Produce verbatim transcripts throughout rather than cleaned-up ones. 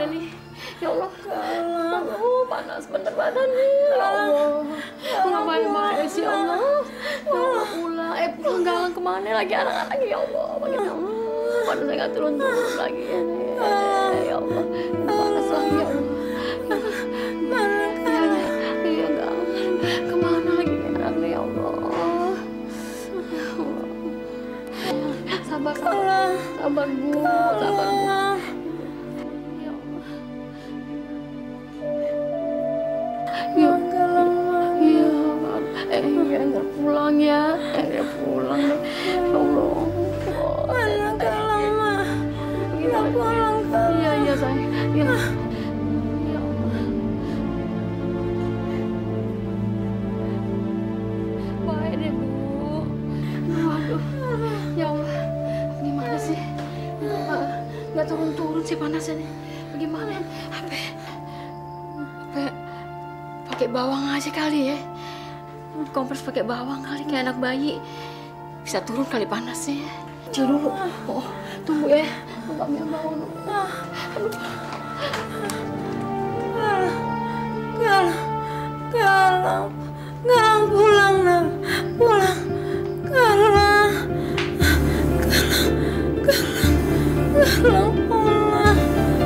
gimana nih? Ya Allah, oh, panas bener badannya. Ya Allah, ngapain banget sih ya Allah? Ya Allah pulang, eh pulang Galang kemana lagi anak-anak ya Allah? Bagaimana? Panas saya nggak turun-turun lagi ya. Ya Allah, panas lagi ya Allah. Mana Galang? Iya Galang, kemana lagi anaknya ya Allah? Ya Allah, sabar sabar, sabar Bu, sabar Bu. Ya, iya, eh, enggak pulang ya, enggak pulang deh, ya Allah. Mana Galang mah? Enggak pulang Galang. Iya iya sayang, ya. Ya Allah. Baik deh Bu. Waduh, ya Allah, gimana sih? Enggak, enggak turun-turun sih panasnya nih. Bagaimana? Apa? Apa? Pakai bawang aja kali ya. Kompres pakai bawang kali kayak anak bayi. Bisa turun kali panasnya. Cil dulu. Oh, tunggu ya. Enggak punya bawang dulu. Aduh. Galang, Galang, Galang pulang nah, pulang. Galang, Galang, Galang, Galang pulang.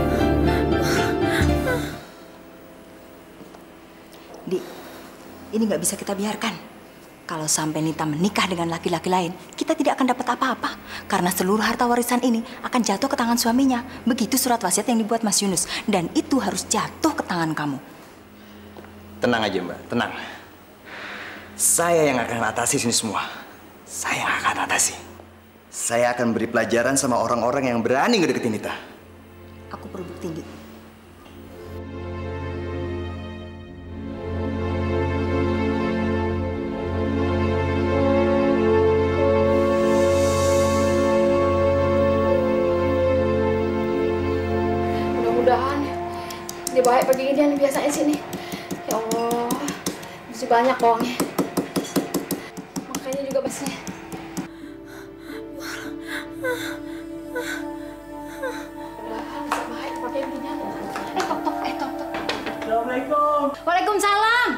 Di, ini nggak bisa kita biarkan. Kalau sampai Nita menikah dengan laki-laki lain, kita tidak akan dapat apa-apa. Karena seluruh harta warisan ini akan jatuh ke tangan suaminya. Begitu surat wasiat yang dibuat Mas Yunus. Dan itu harus jatuh ke tangan kamu. Tenang aja Mbak, tenang. Saya yang akan atasi ini semua. Saya yang akan atasi. Saya akan beri pelajaran sama orang-orang yang berani ngedeketin Nita. Aku perlu bukti, Di. Mudah-mudahan dia baik begini yang biasanya sini. Ya Allah, masih banyak bawangnya. Makanya juga masih. Mudah-mudahan bisa baik pakai beginian. Eh, tok tok, eh tok tok. Assalamualaikum. Waalaikumsalam.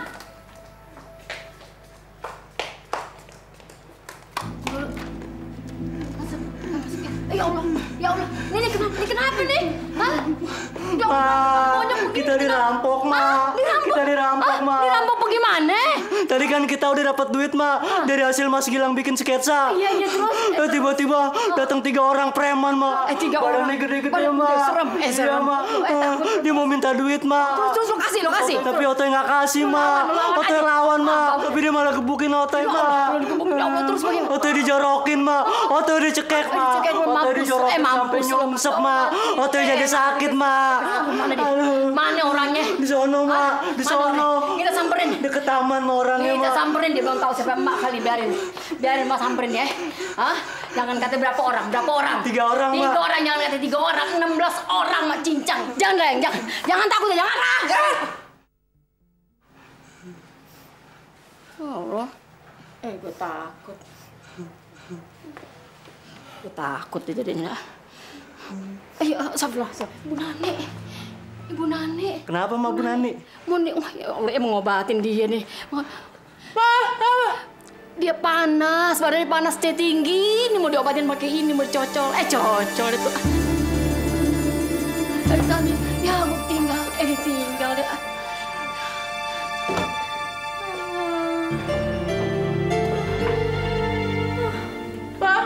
Ya Allah, ya Allah, ini kenapa, ini kenapa nih? Hah? Ya Allah, Ma, kita dirampok, Ma. Dirampok? Kita dirampok, Hah? Ma. Dirampok bagaimana? Tadi kan kita udah dapat duit, Ma, dari hasil Mas Gilang bikin sketsa. Iya, iya, terus? Eh, tiba-tiba datang tiga orang preman, Ma. Eh, tiga orang? Badannya gede-gede, Badan Ma. gede, serem, eh, serem. Iya, Ma. Eh, takut. Dia mau minta duit, Ma. Terus, terus, lo kasih, lo kasih. Tapi Otoy nggak kasih, Ma. lawan Otoy aja. lawan, Ma. Ma, Tapi dia malah gebukin Otoy, Ya Ma. Allah, kalau digebukin, ya Allah, terus bagaimana? Otoy dijorokin, Ma. Otoy dicekek, Ma. Dicekek, Ma. Otoy Mampus. dijorokin Eh, mampus sampai lo. nyungsep, Ma. Otoy jadi sakit, Ma. Mana dia? Mana orangnya? Di sono, Ma. Di Mana sono. orangnya? Kita samperin. Deket taman sama orangnya, Kita Ma. samperin, dia belum tahu siapa emak kali, biarin. Biarin Mas samperin ya. Hah? Jangan kata berapa orang, berapa orang? Tiga orang, Tiga Mak. orang, jangan kata tiga orang, enam belas orang, Mak cincang. Jangan, Leng, jangan. Jangan takut, jangan ah. Allah. Eh, gue takut. Gue takut dia jadinya. Eh, astagfirullah. Ibu Nani. Ibu Nani. Kenapa, Ma, Bu Nani? Mau nih, wah ya Allah, ya mau ngobatin dia nih. Mau- Dia panas, badannya panas, teh tinggi. Ini mau diobatin pakai ini, mau dicocol. Eh, cocol itu. Eh, tadi, ya gue tinggal, eh ditinggal deh. Pak.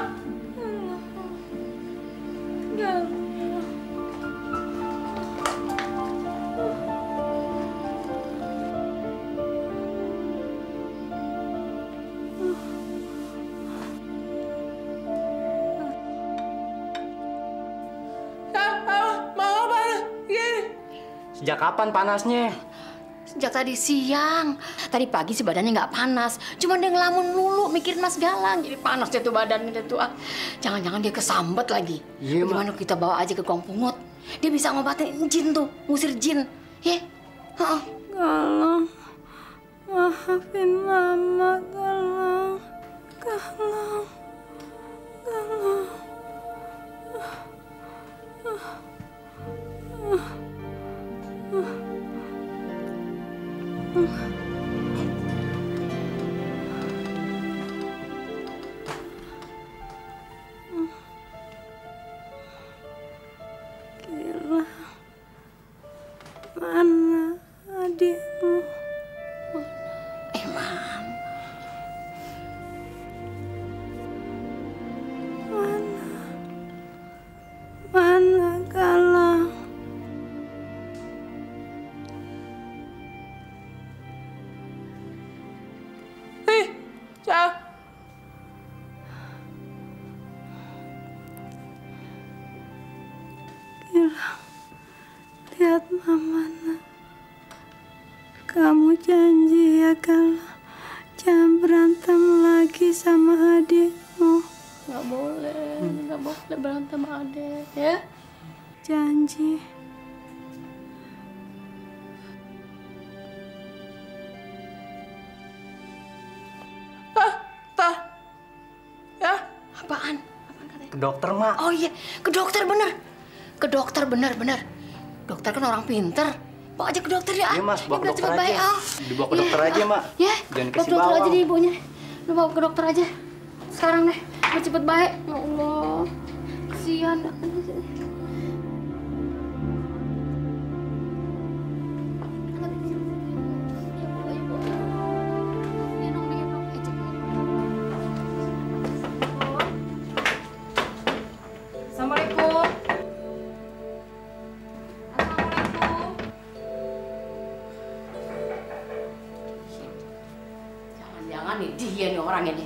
Sejak kapan panasnya? Sejak tadi siang. Tadi pagi sih badannya nggak panas. Cuma dia ngelamun mulu mikirin Mas Galang. Jadi panas dia tuh badannya dia tuh. Ah. Jangan-jangan dia kesambet lagi. Iya, Gimana kita bawa aja ke Gong Pungut. Dia bisa ngobatin jin tuh. Ngusir jin. Ya? Heeh. Galang, maafin Mama, Galang. Galang, Galang. Galang, lihat Mama nak. Kamu janji ya Galang, jangan berantem lagi sama adikmu. Nggak boleh, nggak boleh berantem sama adek, ya? Janji. Tah, tah. Ya, Apaan? Apaan katanya? Ke dokter, Mak. Oh iya, ke dokter bener. Ke dokter bener, bener. Dokter kan orang pinter. Bawa aja ke dokter ya. Iya, Mas, bawa Ya, ke biar dokter cepet aja. baik, ah. Dibawa ke Iya, dokter aja, ah. Mak. Ya, Jangan bawa ke kasih dokter aja bawang. deh ibunya. Lu bawa ke dokter aja. Sekarang deh, biar cepet baik. Ya Allah, kesian. Assalamualaikum. Jangan-jangan nih dia nih orang ini.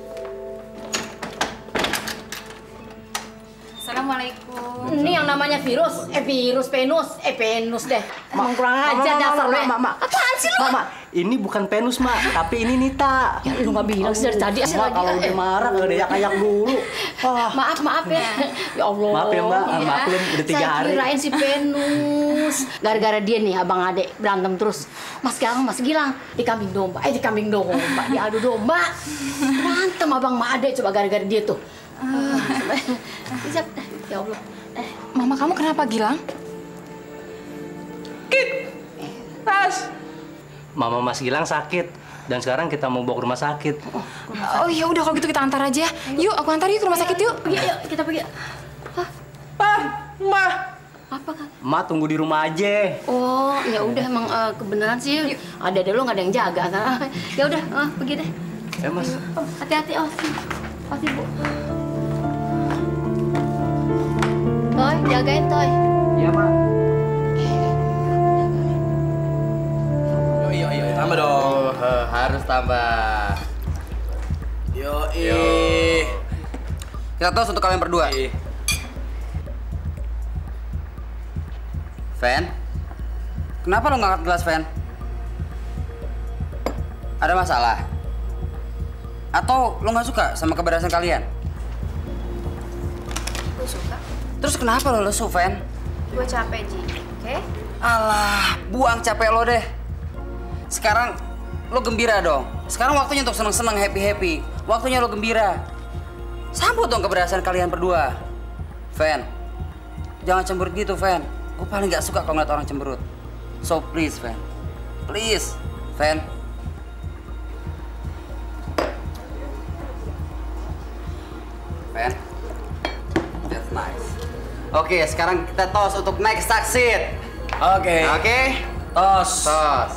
Assalamualaikum. Ini yang namanya virus, eh virus, penus, eh penus deh. Emang kurang aja dasar lu. Mak, Mak. Apaan sih lu? Mak, Mak, ini bukan penus, Mak, tapi ini Nita. Ya lu nggak bilang sih dari tadi asal Mak, lagi. kalau eh. udah marah nggak ada ayak-ayak dulu. Wah. Maaf, maaf ya. Ya Allah. Maaf ya, Mbak. Maklum, udah tiga Saya hari. kirain si Penus. Gara-gara dia nih, abang adek berantem terus. Mas Gilang, Mas Gilang. Di kambing domba. Eh, di kambing domba. Diadu domba. Berantem abang sama adek. Coba gara-gara dia tuh. Bisa. Ya Allah. Eh, Mama kamu kenapa, Gilang? Tas. Mama Mas Gilang sakit dan sekarang kita mau bawa ke rumah sakit. Oh ya udah kalau gitu kita antar aja. Yuk, aku antar yuk ke rumah sakit yuk. pergi, ayo kita pergi. Hah? Pa, Ma. Apa kan? Ma tunggu di rumah aja. Oh, ya udah emang eh, kebenaran sih. Ada ada lo nggak ada yang jaga. Kan? Ya udah, eh, pergi deh. Ya, Mas. Oh, hati-hati, oh. Pasti, Bu. Toy, jagain Toy. Iya, Mak. Yo, yo, yo, tambah dong. Oh, harus tambah. Yo, Yo. Kita tos untuk kalian berdua. Fen, kenapa lo ngangkat gelas, Fen? Ada masalah? Atau lo nggak suka sama keberhasilan kalian? Gue suka. Terus kenapa lo lesu, Fen? Gue capek, Ji. Oke? Alah, buang capek lo deh. Sekarang lo gembira dong. Sekarang waktunya untuk seneng-seneng, happy-happy. Waktunya lo gembira. Sambut dong keberhasilan kalian berdua. Fen, jangan cemberut gitu, Fen. Gue paling gak suka kalau ngeliat orang cemberut. So please, Fen. Please, Fen. Fen. That's nice. Oke, sekarang kita tos untuk next succeed. Oke. Oke? Tos. Tos.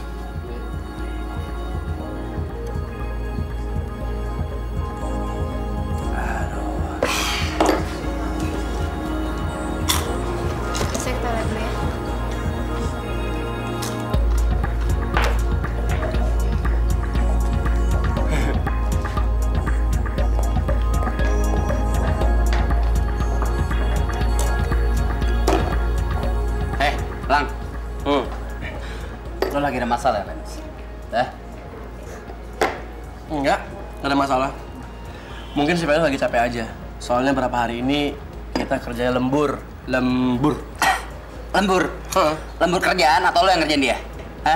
Saya ke toilet dulu ya. Eh, Lang. Hmm. Lo lagi ada masalah ya, Venus? Eh? Enggak, nggak ada masalah. Mungkin si Venus lagi capek aja. Soalnya berapa hari ini kita kerjanya lembur. Lembur. Lembur? Hah? Lembur kerjaan atau lo yang ngerjain dia? Hah?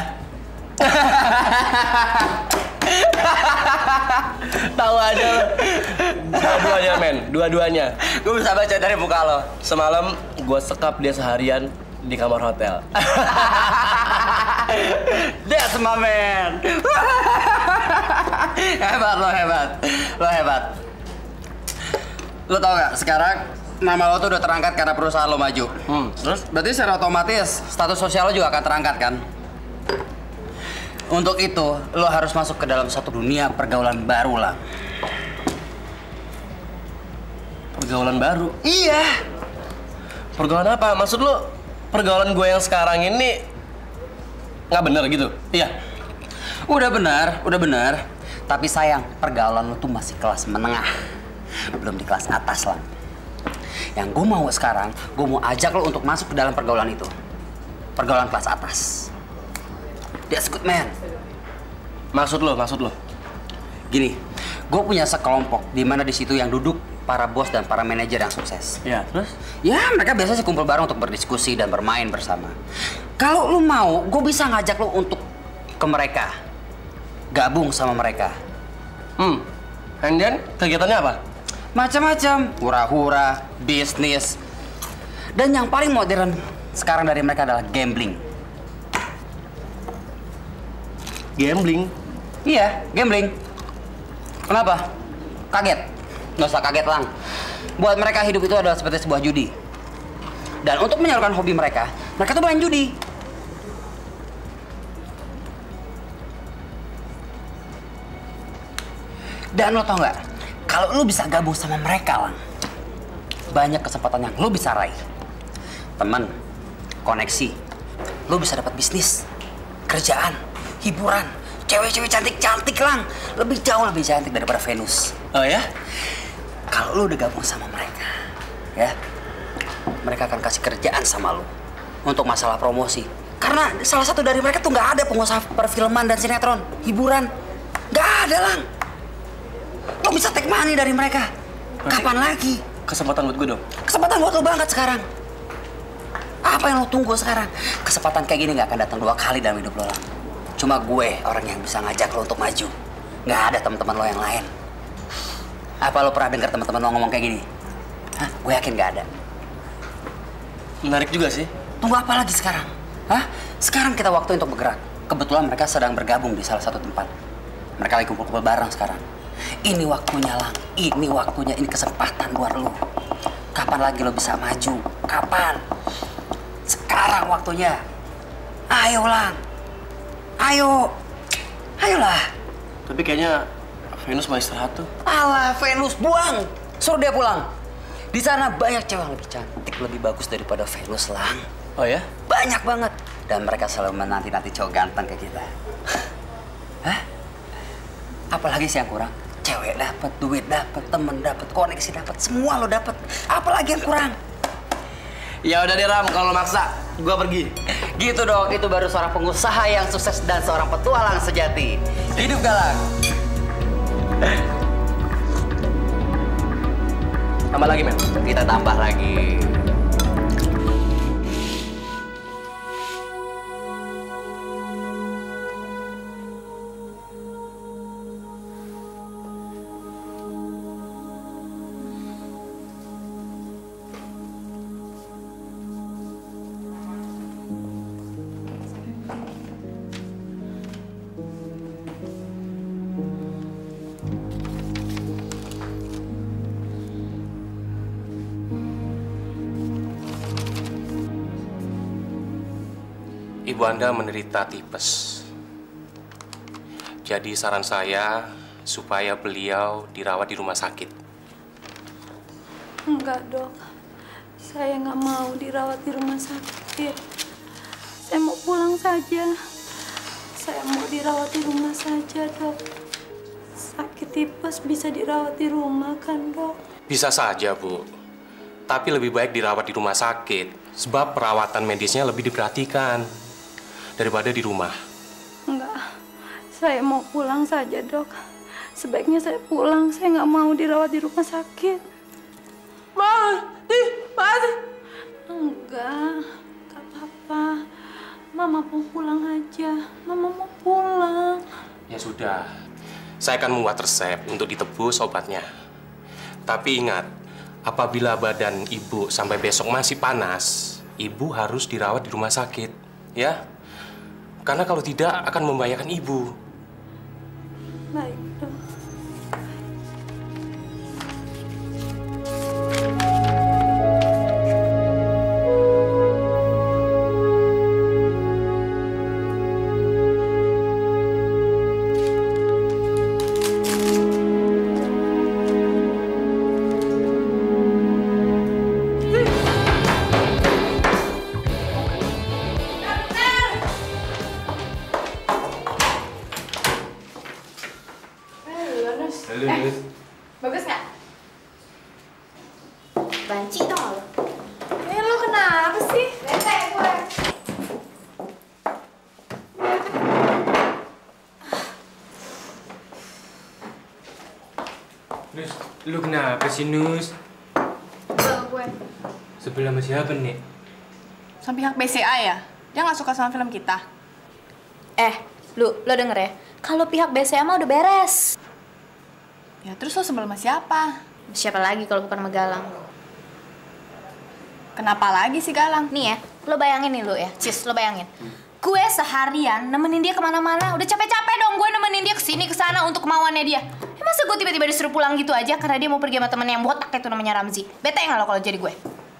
Tahu aja lo. Dua-duanya, men. Dua-duanya. Gue bisa baca dari muka lo. Semalam gue sekap dia seharian di kamar hotel. That's my man. Hebat lo, hebat. Lo hebat. Lo tau gak, sekarang nama lo tuh udah terangkat karena perusahaan lo maju. Hmm, terus? Berarti secara otomatis status sosial lo juga akan terangkat kan? Untuk itu, lo harus masuk ke dalam satu dunia pergaulan baru lah. Pergaulan baru? Iya. Pergaulan apa? Maksud lo pergaulan gue yang sekarang ini nggak bener gitu? Iya. Udah benar, udah benar. Tapi sayang, pergaulan lo tuh masih kelas menengah. Belum di kelas atas lah. Yang gue mau sekarang, gue mau ajak lo untuk masuk ke dalam pergaulan itu. Pergaulan kelas atas. That's good man. Maksud lo, maksud lo? Gini, gue punya sekelompok di mana di situ yang duduk para bos dan para manajer yang sukses. Ya, terus? Ya, mereka biasanya kumpul bareng untuk berdiskusi dan bermain bersama. Kalau lu mau, gue bisa ngajak lo untuk ke mereka. Gabung sama mereka. Hmm, and then kegiatannya apa? Macam-macam, hura-hura, bisnis. Dan yang paling modern sekarang dari mereka adalah gambling. Gambling? Iya, gambling. Kenapa? Kaget? Nggak usah kaget, Lang. Buat mereka hidup itu adalah seperti sebuah judi. Dan untuk menyalurkan hobi mereka, mereka tuh main judi. Dan lo tau nggak? Kalau lo bisa gabung sama mereka, Lang, banyak kesempatan yang lo bisa raih. Teman, koneksi, lo bisa dapat bisnis, kerjaan, hiburan, cewek-cewek cantik-cantik, Lang. Lebih jauh lebih cantik daripada Venus. Oh ya? Kalau lo udah gabung sama mereka, ya, mereka akan kasih kerjaan sama lo untuk masalah promosi. Karena salah satu dari mereka tuh nggak ada pengusaha perfilman dan sinetron, hiburan, nggak ada, Lang. Lo bisa take money dari mereka. Kapan lagi? Kesempatan buat gue dong. Kesempatan buat lo banget sekarang. Apa yang lo tunggu sekarang? Kesempatan kayak gini nggak akan datang dua kali dalam hidup lo, Lang. Cuma gue orang yang bisa ngajak lo untuk maju. Nggak ada teman-teman lo yang lain. Apa lo pernah dengar teman-teman lo ngomong kayak gini? Hah? Gue yakin nggak ada. Menarik juga sih. Tunggu apa lagi sekarang? Hah? Sekarang kita waktu untuk bergerak. Kebetulan mereka sedang bergabung di salah satu tempat. Mereka lagi kumpul-kumpul bareng sekarang. Ini waktunya, Lang. Ini waktunya, ini kesempatan buat lo. Kapan lagi lo bisa maju? Kapan? Sekarang waktunya. Ayo, Lang. Ayo. Ayolah. Tapi kayaknya Venus mau istirahat tuh. Alah, Venus, buang. Suruh dia pulang. Di sana banyak cewek yang lebih cantik, lebih bagus daripada Venus, Lang. Oh ya? Banyak banget. Dan mereka selalu menanti-nanti cowok ganteng kayak kita. Hah? Apalagi sih yang kurang? Cewek dapat, duit dapat, temen dapat, koneksi dapat, semua lo dapat. Apalagi yang kurang? Ya udah deh, Ram, kalau maksa, gua pergi. Gitu dong, itu baru seorang pengusaha yang sukses dan seorang petualang sejati. Hidup galak. Tambah lagi, men. Kita tambah lagi. Ibu Anda menderita tipes. Jadi saran saya supaya beliau dirawat di rumah sakit. Enggak, Dok. Saya nggak mau dirawat di rumah sakit. Saya mau pulang saja. Saya mau dirawat di rumah saja, Dok. Sakit tipes bisa dirawat di rumah, kan, Dok? Bisa saja, Bu. Tapi lebih baik dirawat di rumah sakit. Sebab perawatan medisnya lebih diperhatikan daripada di rumah. Enggak. Saya mau pulang saja, Dok. Sebaiknya saya pulang. Saya nggak mau dirawat di rumah sakit. Mati, mati. Enggak. Nggak apa-apa. Mama mau pulang aja. Mama mau pulang. Ya sudah. Saya akan membuat resep untuk ditebus obatnya. Tapi ingat, apabila badan ibu sampai besok masih panas, ibu harus dirawat di rumah sakit, ya? Karena kalau tidak akan membahayakan ibu. Baik, Dok. Banci tau lo. Eh lo kenapa sih? Bete gue. Nus, lu kenapa sih Nus? Sebel gue. Sebelah sama siapa nih? Sama pihak B C A ya? Dia nggak suka sama film kita. Eh, lu, lo denger ya? Kalau pihak B C A mah udah beres. Ya terus lo sebel sama siapa? Siapa lagi kalau bukan sama Galang? Kenapa lagi sih Galang? Nih ya, lo bayangin nih lo ya, Cis, lo bayangin. Gue seharian nemenin dia kemana-mana, udah capek-capek dong gue nemenin dia kesini kesana untuk kemauannya dia. Eh, masa gue tiba-tiba disuruh pulang gitu aja karena dia mau pergi sama temen yang botak itu namanya Ramzi. Bete nggak lo kalau jadi gue?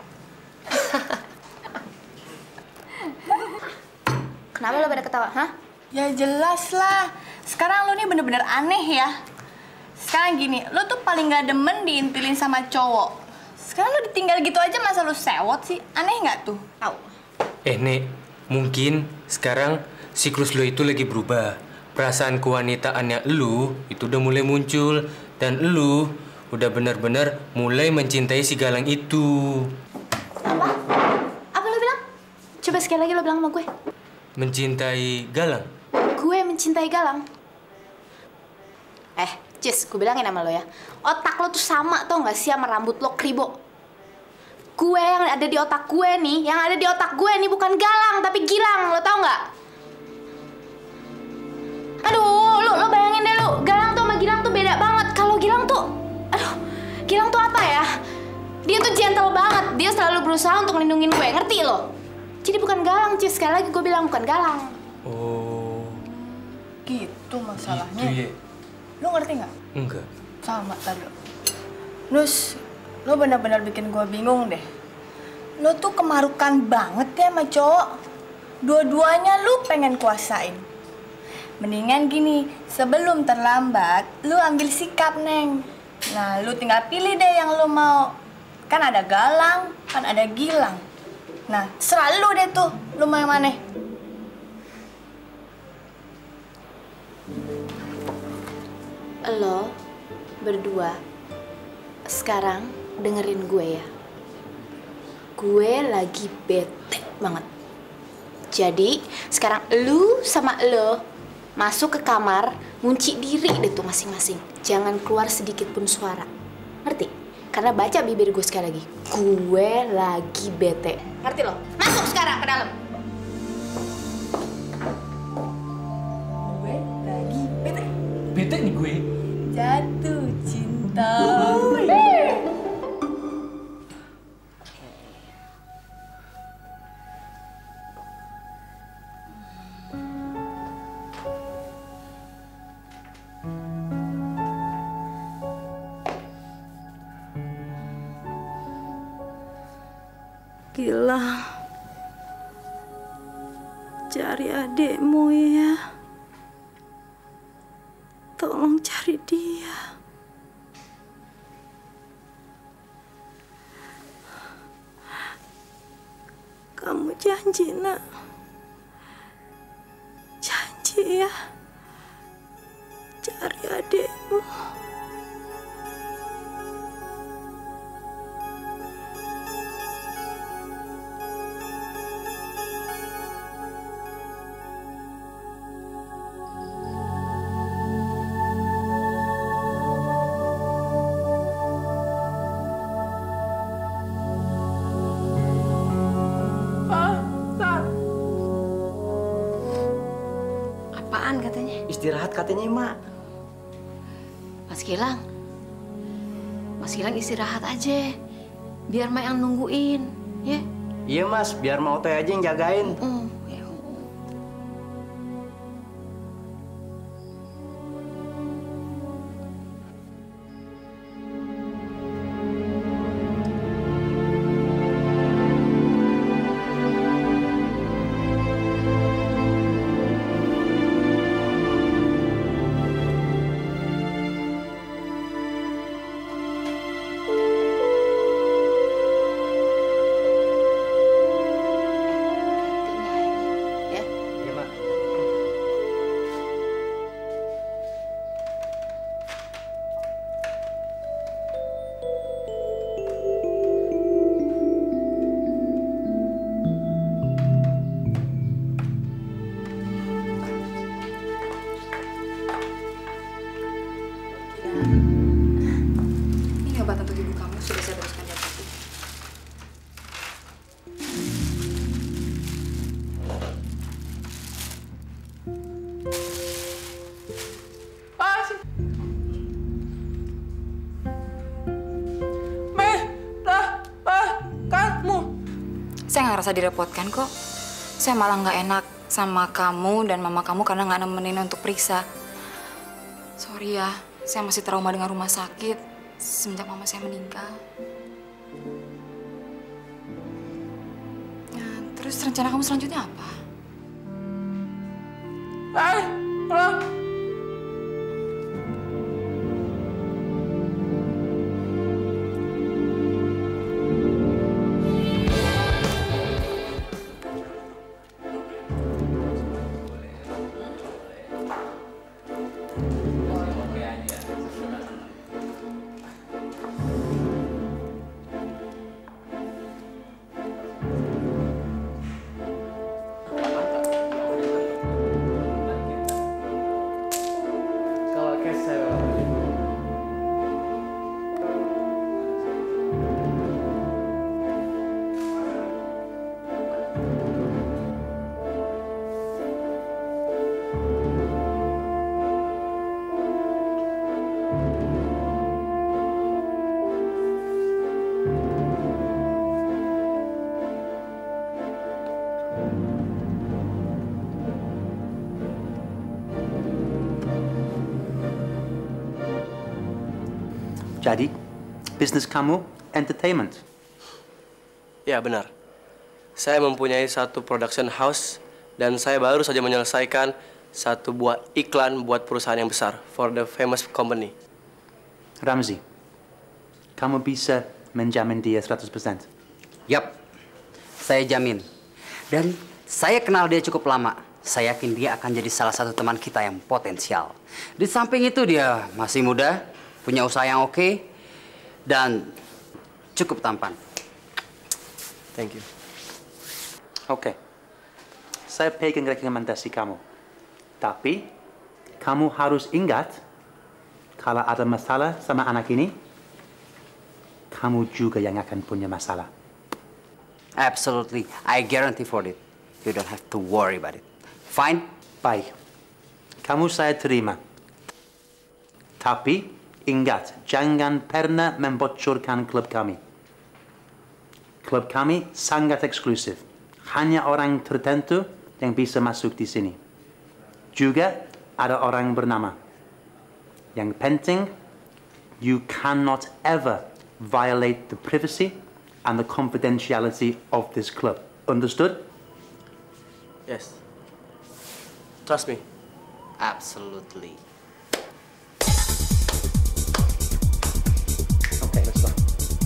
Kenapa lo pada ketawa, hah? Ya jelas lah. Sekarang lo nih bener-bener aneh ya. Sekarang gini, lo tuh paling gak demen diintilin sama cowok. Sekarang lo ditinggal gitu aja masa lo sewot sih? Aneh nggak tuh? Au. Eh Nek, mungkin sekarang siklus lu itu lagi berubah. Perasaan kewanitaannya lu itu udah mulai muncul. Dan lu udah benar-benar mulai mencintai si Galang itu. Apa? Apa lo bilang? Coba sekali lagi lo bilang sama gue. Mencintai Galang? Gue mencintai Galang. Eh, Cis, gue bilangin sama lo ya. Otak lo tuh sama tau gak sih sama rambut lo kribo. Gue yang ada di otak gue nih, yang ada di otak gue nih bukan Galang, tapi Gilang, lo tau gak? Aduh, lo, lo bayangin deh lo, Galang tuh sama Gilang tuh beda banget. Kalau Gilang tuh, aduh, Gilang tuh apa ya? Dia tuh gentle banget, dia selalu berusaha untuk melindungi gue, ngerti lo? Jadi bukan Galang, Cis, sekali lagi gue bilang bukan Galang. Oh, Gitu masalahnya. gitu ya? Lo ngerti nggak? Enggak. Sama tadi. Nus, lo bener-bener bikin gue bingung deh. Lo tuh kemarukan banget ya sama cowok. Dua-duanya lo pengen kuasain. Mendingan gini, sebelum terlambat, lo ambil sikap, Neng. Nah, lo tinggal pilih deh yang lo mau. Kan ada Galang, kan ada Gilang. Nah, serah lo deh tuh, lo mau yang mana? Lo berdua sekarang dengerin gue ya. Gue lagi bete banget. Jadi sekarang lu sama lo masuk ke kamar, ngunci diri deh tuh masing-masing. Jangan keluar sedikit pun suara. Ngerti? Karena baca bibir gue sekali lagi. Gue lagi bete. Ngerti lo? Masuk sekarang ke dalam. Gue lagi bete. Bete nih gue. Jatuh cinta. Gilang, cari adikmu ya. Tolong cari dia. Kamu janji, nak. Janji ya. Cari adikmu. Apaan katanya? Istirahat katanya, Mak. Mas Gilang. Mas Gilang istirahat aja. Biar Mak yang nungguin, ya? Iya, Mas. Biar mau teh aja yang jagain. Mm. Saya nggak ngerasa direpotkan kok. Saya malah nggak enak sama kamu dan mama kamu karena nggak nemenin untuk periksa. Sorry ya, saya masih trauma dengan rumah sakit semenjak mama saya meninggal. Ya, terus rencana kamu selanjutnya apa? Hai, halo. Jadi, bisnis kamu entertainment? Ya, benar. Saya mempunyai satu production house dan saya baru saja menyelesaikan satu buah iklan buat perusahaan yang besar for the famous company. Ramzi, kamu bisa menjamin dia seratus persen? Yap, saya jamin. Dan saya kenal dia cukup lama. Saya yakin dia akan jadi salah satu teman kita yang potensial. Di samping itu dia masih muda, punya usaha yang oke, dan cukup tampan. Thank you. Oke, okay. Saya pegang rekomendasi kamu. Tapi, kamu harus ingat, kalau ada masalah sama anak ini, kamu juga yang akan punya masalah. Absolutely. I guarantee for it. You don't have to worry about it. Fine? Baik. Kamu saya terima. Tapi, ingat, jangan pernah membocorkan klub kami. Klub kami sangat eksklusif. Hanya orang tertentu yang bisa masuk di sini. Juga ada orang bernama. Yang penting, you cannot ever violate the privacy and the confidentiality of this club. Understood? Yes. Trust me. Absolutely. Okay, let's go.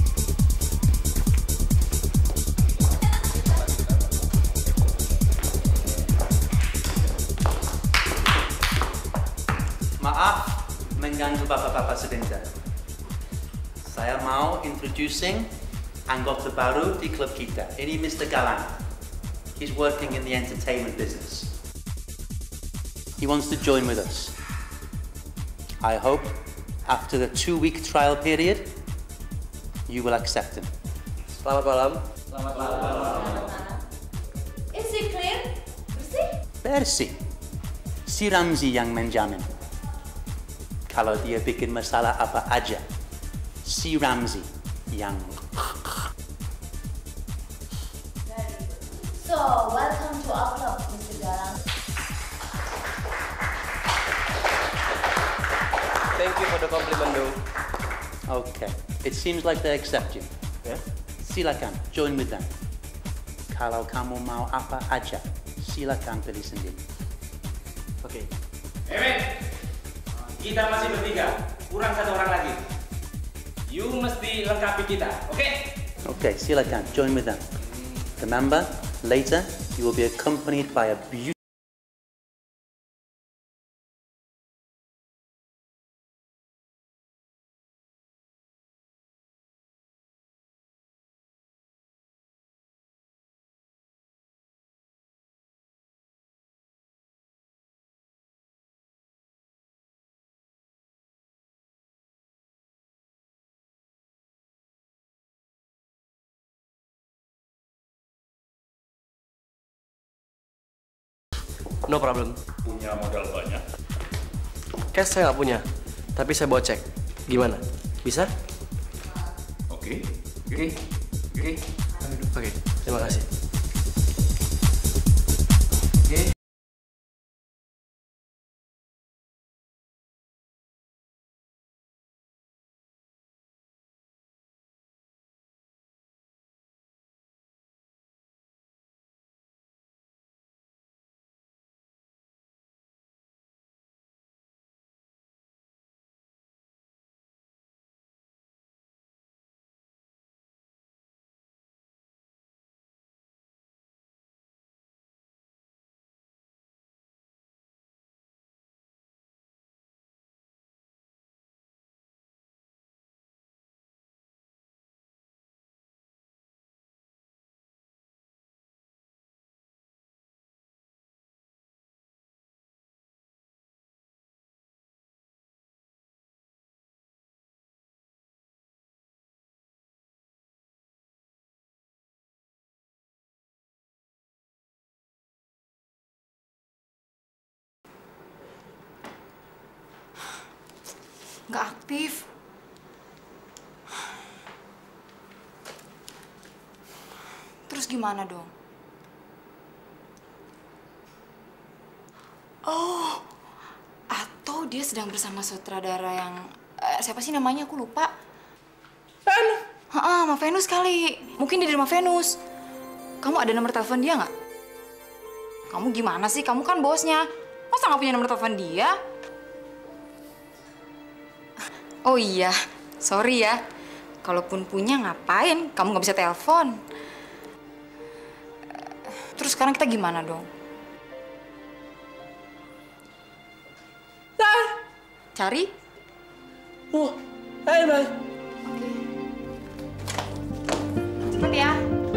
Maaf mengganggu bapak-bapak sebentar. Saya mau introducing anggota baru di klub kita. Ini Mister Galang. He's working in the entertainment business. He wants to join with us. I hope after the two-week trial period, you will accept him. Selamat malam. Selamat malam. Is it clear? Bersih? Bersih. Si Ramzi yang menjamin. Kalau dia bikin masalah apa aja, si Ramzi yang... So, welcome to our club, Mister Galang. Thank you for the compliment, though. Okay. It seems like they accept you. Yeah? Silakan, join with them. Kalau kamu mau apa aja, silakan pilih sendiri. Oke. Okay. Ewen, kita masih bertiga, kurang satu orang lagi. You mesti lengkapi kita, oke? Okay? Okay, silakan, join with them. Remember, later you will be accompanied by a beautiful... No problem. Punya modal banyak? Cash saya nggak punya, tapi saya bawa cek. Gimana? Bisa? Oke, oke, oke. Oke, terima kasih. Oke. Nggak aktif. Terus gimana dong? Oh, atau dia sedang bersama sutradara yang eh, siapa sih namanya? Aku lupa. Venus. Heeh, sama Venus kali. Mungkin dia di rumah Venus. Kamu ada nomor telepon dia nggak? Kamu gimana sih? Kamu kan bosnya. Masa nggak punya nomor telepon dia? Oh iya, sorry ya. Kalaupun punya ngapain? Kamu nggak bisa telepon. Terus sekarang kita gimana dong? Cari? Oh, hai Bang. Cepet ya.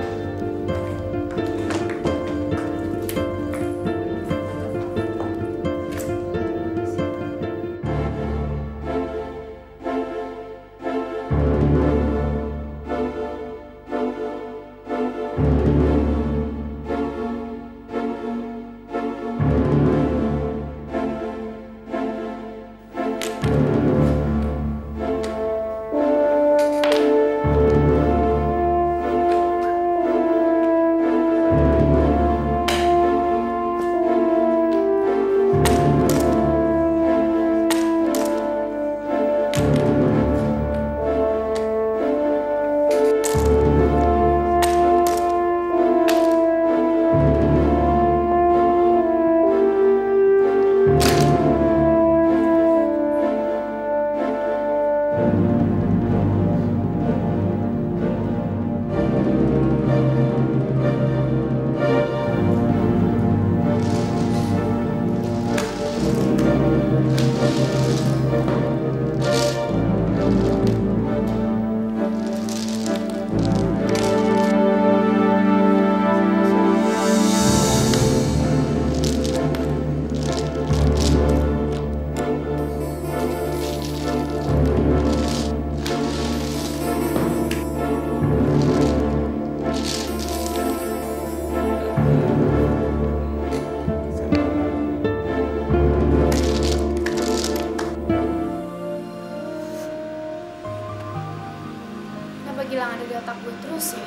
Gilang ada di otak gue terus ya.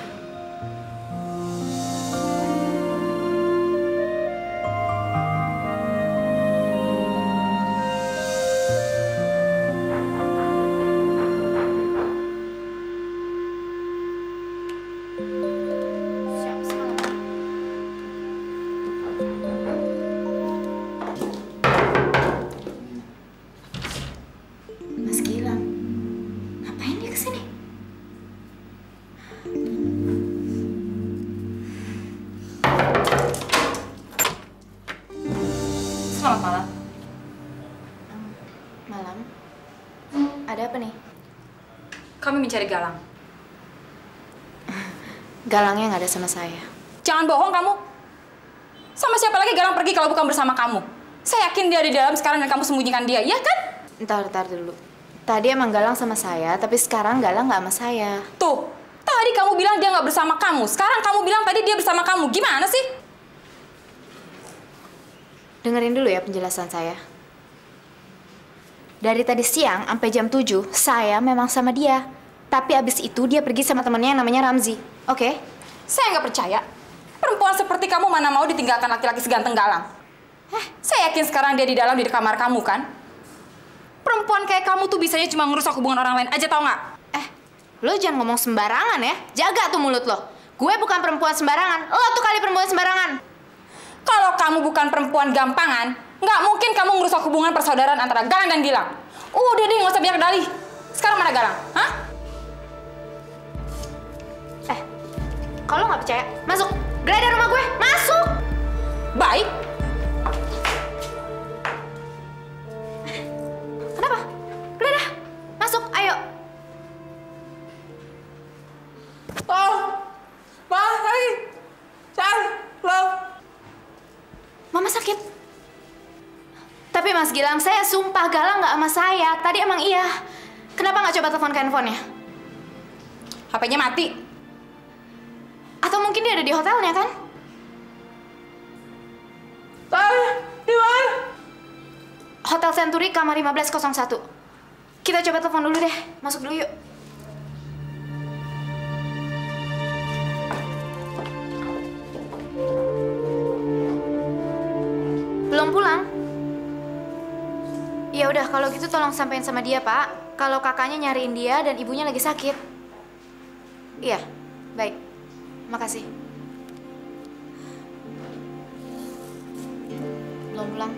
Mas Gilang, ngapain dia kesini? Selamat malam. Malam. Ada apa nih? Kami mencari Galang. Galangnya nggak ada sama saya. Jangan bohong kamu. Sama siapa lagi Galang pergi kalau bukan bersama kamu? Saya yakin dia ada di dalam sekarang dan kamu sembunyikan dia, iya kan? Ntar, ntar dulu. Tadi emang Galang sama saya, tapi sekarang Galang nggak sama saya. Tuh, tadi kamu bilang dia nggak bersama kamu. Sekarang kamu bilang tadi dia bersama kamu. Gimana sih? Dengerin dulu ya penjelasan saya. Dari tadi siang sampai jam tujuh, saya memang sama dia. Tapi abis itu dia pergi sama temennya yang namanya Ramzi. Oke? Saya nggak percaya. Perempuan seperti kamu mana mau ditinggalkan laki-laki seganteng Galang? Eh, saya yakin sekarang dia di dalam di kamar kamu kan? Perempuan kayak kamu tuh bisanya cuma ngerusak hubungan orang lain aja, tau nggak? Eh, lo jangan ngomong sembarangan ya. Jaga tuh mulut lo. Gue bukan perempuan sembarangan. Lo tuh kali perempuan sembarangan. Kalau kamu bukan perempuan gampangan, nggak mungkin kamu ngerusak hubungan persaudaraan antara Galang dan Gilang. Udah deh, nggak usah banyak dalih. Sekarang mana Galang? Hah? Eh, kalau nggak percaya, masuk. Geledah rumah gue, masuk. Baik. Kenapa? Geledah, masuk. Ayo. Oh, Mas lagi. Cari, lo. Mama sakit. Tapi Mas Gilang, saya sumpah Galang nggak sama saya. Tadi emang iya. Kenapa nggak coba telepon ke handphonenya? H P-nya mati. Atau mungkin dia ada di hotelnya kan? Tadi, di mana? Hotel Century kamar lima belas nol satu. Kita coba telepon dulu deh. Masuk dulu yuk. Belum pulang? Ya udah, kalau gitu tolong sampein sama dia, Pak. Kalau kakaknya nyariin dia dan ibunya lagi sakit. Iya, baik. Makasih. Belum pulang.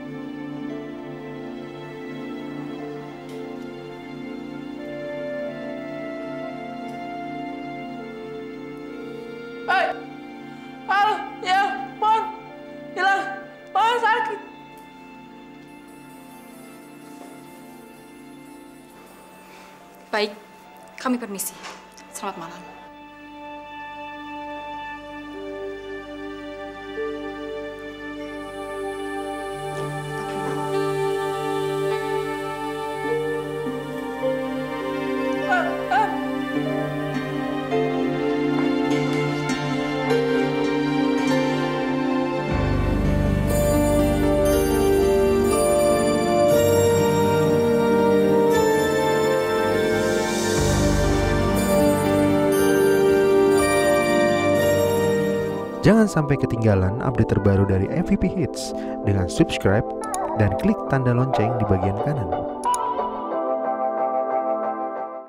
Hei, halo, ya, Mon. Hilang, Mon sakit. Baik, kami permisi. Selamat malam. Jangan sampai ketinggalan update terbaru dari M V P Hits dengan subscribe dan klik tanda lonceng di bagian kanan.